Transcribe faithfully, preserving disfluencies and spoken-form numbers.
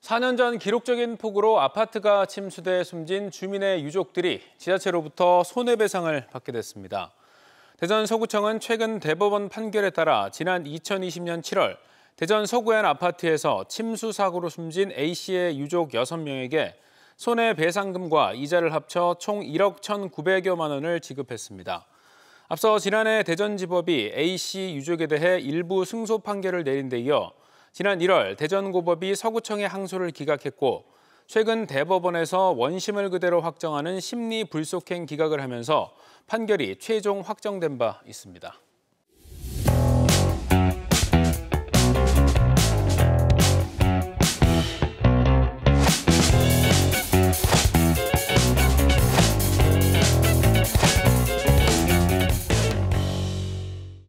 사 년 전 기록적인 폭우로 아파트가 침수돼 숨진 주민의 유족들이 지자체로부터 손해배상을 받게 됐습니다. 대전 서구청은 최근 대법원 판결에 따라 지난 이천이십 년 칠월 대전 서구의 한 아파트에서 침수 사고로 숨진 A씨의 유족 여섯 명에게 손해배상금과 이자를 합쳐 총 일억 천구백여만 원을 지급했습니다. 앞서 지난해 대전지법이 A씨 유족에 대해 일부 승소 판결을 내린 데 이어 지난 일월 대전고법이 서구청의 항소를 기각했고 최근 대법원에서 원심을 그대로 확정하는 심리불속행 기각을 하면서 판결이 최종 확정된 바 있습니다.